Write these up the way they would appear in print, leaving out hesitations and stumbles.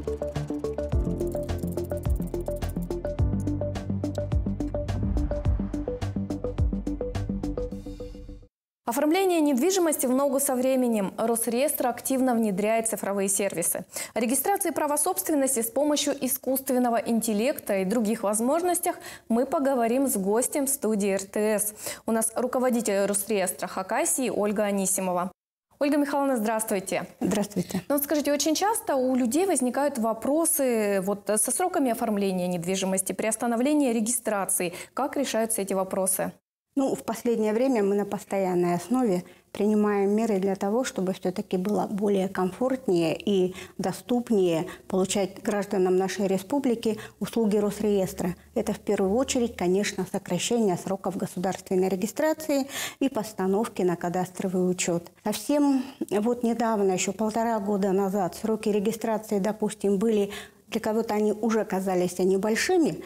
Оформление недвижимости в ногу со временем. Росреестр активно внедряет цифровые сервисы. О регистрации права собственности с помощью искусственного интеллекта и других возможностях мы поговорим с гостем студии РТС. У нас руководитель Росреестра Хакасии Ольга Анисимова. Ольга Михайловна, здравствуйте. Здравствуйте. Ну, скажите, очень часто у людей возникают вопросы со сроками оформления недвижимости, приостановления регистрации. Как решаются эти вопросы? В последнее время мы на постоянной основе принимаем меры для того, чтобы все-таки было более комфортнее и доступнее получать гражданам нашей республики услуги Росреестра. Это в первую очередь, конечно, сокращение сроков государственной регистрации и постановки на кадастровый учет. Совсем недавно, еще 1,5 года назад, сроки регистрации, допустим, были... Для кого-то они уже казались небольшими,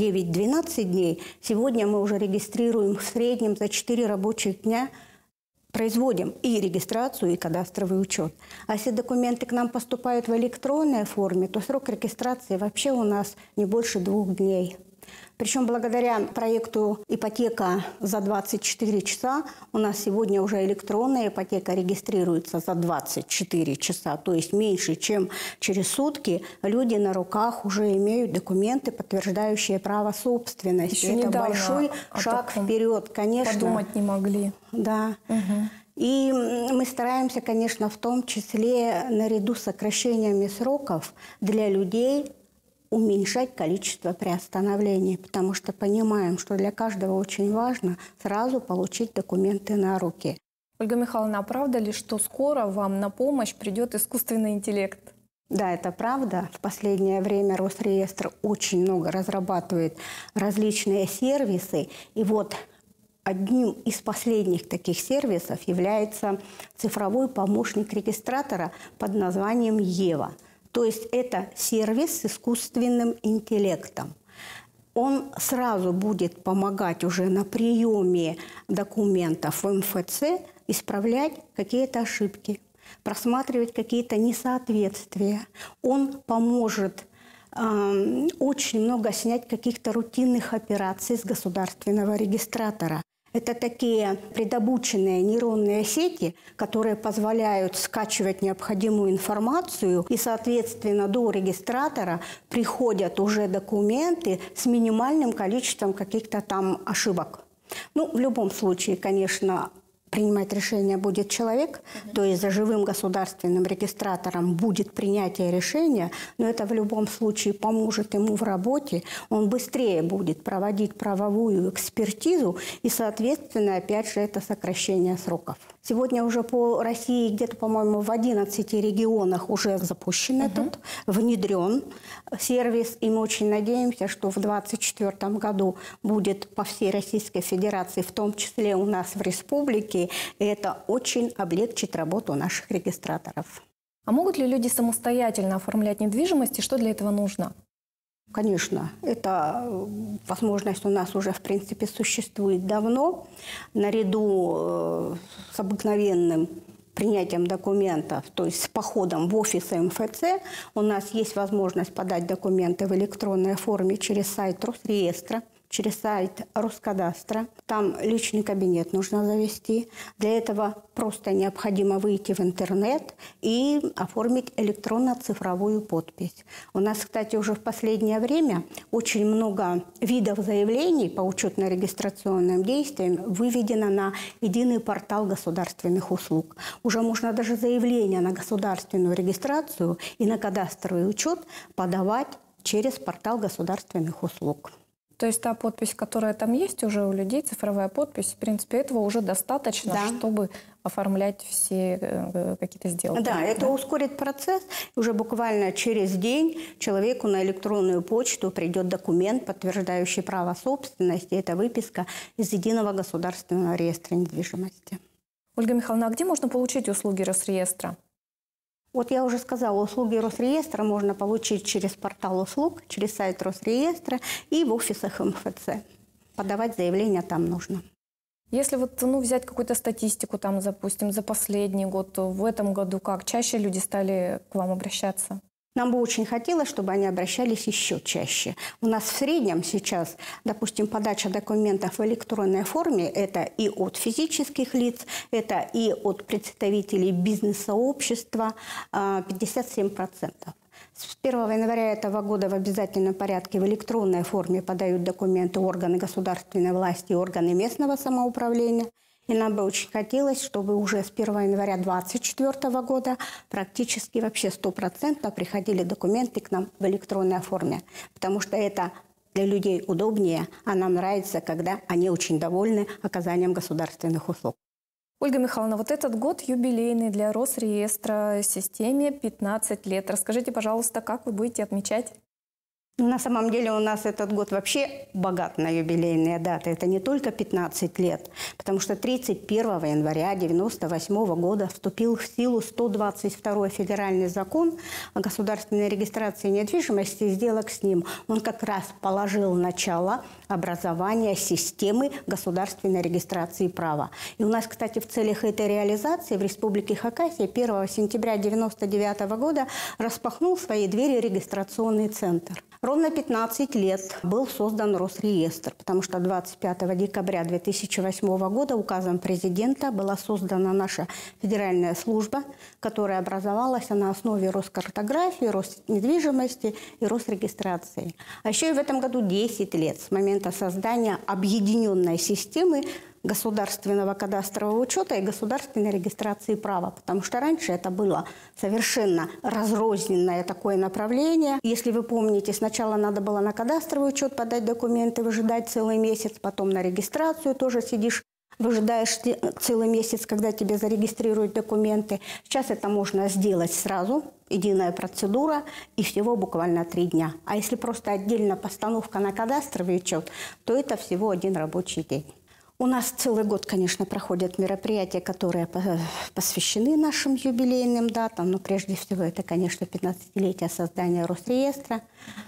9-12 дней. Сегодня мы уже регистрируем в среднем за 4 рабочих дня, производим и регистрацию, и кадастровый учет. А если документы к нам поступают в электронной форме, то срок регистрации вообще у нас не больше 2 дней. Причем благодаря проекту «Ипотека за 24 часа» у нас сегодня уже электронная ипотека регистрируется за 24 часа. То есть меньше, чем через сутки люди на руках уже имеют документы, подтверждающие право собственности. Еще это большой шаг вперед, конечно. Подумать не могли. Да. Угу. И мы стараемся, конечно, в том числе наряду с сокращениями сроков для людей уменьшать количество приостановлений, потому что понимаем, что для каждого очень важно сразу получить документы на руки. Ольга Михайловна, а правда ли, что скоро вам на помощь придет искусственный интеллект? Да, это правда. В последнее время Росреестр очень много разрабатывает различные сервисы. И одним из последних таких сервисов является цифровой помощник регистратора под названием «Ева». То есть это сервис с искусственным интеллектом. Он сразу будет помогать уже на приеме документов в МФЦ исправлять какие-то ошибки, просматривать какие-то несоответствия. Он поможет очень много снять каких-то рутинных операций с государственного регистратора. Это такие предобученные нейронные сети, которые позволяют скачивать необходимую информацию, и, соответственно, до регистратора приходят уже документы с минимальным количеством каких-то там ошибок. В любом случае, конечно, принимать решение будет человек, то есть за живым государственным регистратором будет принятие решения, но это в любом случае поможет ему в работе, он быстрее будет проводить правовую экспертизу и, соответственно, опять же, это сокращение сроков. Сегодня уже по России где-то, по-моему, в 11 регионах уже запущен этот, внедрен сервис, и мы очень надеемся, что в 2024 году будет по всей Российской Федерации, в том числе у нас в республике, и это очень облегчит работу наших регистраторов. А могут ли люди самостоятельно оформлять недвижимость, и что для этого нужно? Конечно, эта возможность у нас уже, в принципе, существует давно. Наряду с обыкновенным принятием документов, то есть с походом в офис МФЦ, у нас есть возможность подать документы в электронной форме через сайт Росреестра, через сайт Роскадастра. Там личный кабинет нужно завести. Для этого просто необходимо выйти в интернет и оформить электронно-цифровую подпись. У нас, кстати, уже в последнее время очень много видов заявлений по учетно-регистрационным действиям выведено на единый портал государственных услуг. Уже можно даже заявление на государственную регистрацию и на кадастровый учет подавать через портал государственных услуг. То есть та подпись, которая там есть уже у людей, цифровая подпись, в принципе, этого уже достаточно, да, чтобы оформлять все какие-то сделки. Да, это ускорит процесс. Уже буквально через день человеку на электронную почту придет документ, подтверждающий право собственности. Это выписка из Единого государственного реестра недвижимости. Ольга Михайловна, а где можно получить услуги Росреестра? Я уже сказала, услуги Росреестра можно получить через портал услуг, через сайт Росреестра и в офисах МФЦ. Подавать заявление там нужно. Если взять какую-то статистику, допустим, за последний год, в этом году как? Чаще люди стали к вам обращаться? Нам бы очень хотелось, чтобы они обращались еще чаще. У нас в среднем сейчас, допустим, подача документов в электронной форме – это и от физических лиц, это и от представителей бизнес-сообщества 57%. С 1 января этого года в обязательном порядке в электронной форме подают документы органы государственной власти и органы местного самоуправления. И нам бы очень хотелось, чтобы уже с 1 января 2024 года практически вообще 100% приходили документы к нам в электронной форме. Потому что это для людей удобнее, а нам нравится, когда они очень довольны оказанием государственных услуг. Ольга Михайловна, вот этот год юбилейный для Росреестра, системе 15 лет. Расскажите, пожалуйста, как вы будете отмечать? На самом деле у нас этот год вообще богат на юбилейные даты. Это не только 15 лет, потому что 31 января 1998 года вступил в силу 122-й федеральный закон о государственной регистрации недвижимости и сделок с ним. Он как раз положил начало образования системы государственной регистрации права. И у нас, кстати, в целях этой реализации в Республике Хакасия 1 сентября 1999 года распахнул свои двери регистрационный центр. Ровно 15 лет был создан Росреестр, потому что 25 декабря 2008 года указом президента была создана наша федеральная служба, которая образовалась на основе Роскартографии, Роснедвижимости и Росрегистрации. А еще и в этом году 10 лет с момента создания объединенной системы государственного кадастрового учета и государственной регистрации права. Потому что раньше это было совершенно разрозненное такое направление. Если вы помните, сначала надо было на кадастровый учет подать документы, выжидать целый месяц, потом на регистрацию тоже сидишь, выжидаешь целый месяц, когда тебе зарегистрируют документы. Сейчас это можно сделать сразу, единая процедура, и всего буквально 3 дня. А если просто отдельно постановка на кадастровый учет, то это всего 1 рабочий день. У нас целый год, конечно, проходят мероприятия, которые посвящены нашим юбилейным датам. Но прежде всего это, конечно, 15-летие создания Росреестра.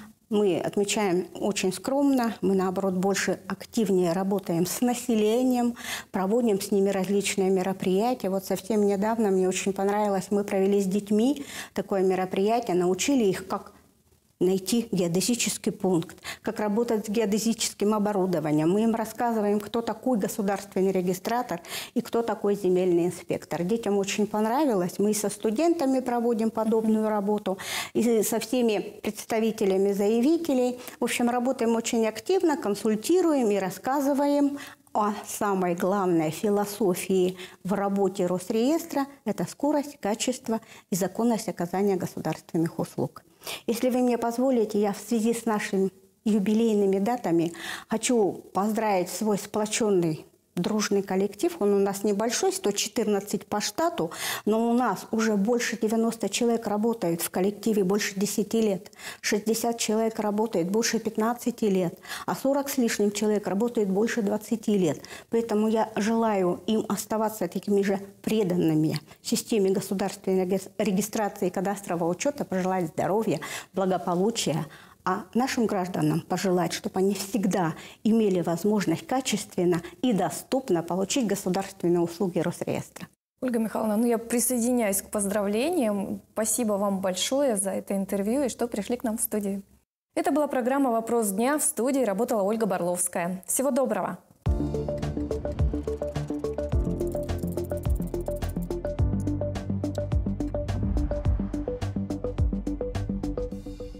Мы отмечаем очень скромно, мы, наоборот, больше активнее работаем с населением, проводим с ними различные мероприятия. Вот совсем недавно мне очень понравилось, мы провели с детьми такое мероприятие, научили их, как найти геодезический пункт, как работать с геодезическим оборудованием. Мы им рассказываем, кто такой государственный регистратор и кто такой земельный инспектор. Детям очень понравилось. Мы и со студентами проводим подобную работу, и со всеми представителями заявителей. В общем, работаем очень активно, консультируем и рассказываем о самой главной философии в работе Росреестра – это скорость, качество и законность оказания государственных услуг. Если вы мне позволите, я в связи с нашими юбилейными датами хочу поздравить свой сплоченный дружный коллектив. Он у нас небольшой, 114 по штату, но у нас уже больше 90 человек работают в коллективе больше 10 лет. 60 человек работает больше 15 лет, а 40 с лишним человек работает больше 20 лет. Поэтому я желаю им оставаться такими же преданными системе государственной регистрации и кадастрового учета, пожелать здоровья, благополучия. А нашим гражданам пожелать, чтобы они всегда имели возможность качественно и доступно получить государственные услуги Росреестра. Ольга Михайловна, я присоединяюсь к поздравлениям. Спасибо вам большое за это интервью и что пришли к нам в студию. Это была программа «Вопрос дня». В студии работала Ольга Барловская. Всего доброго!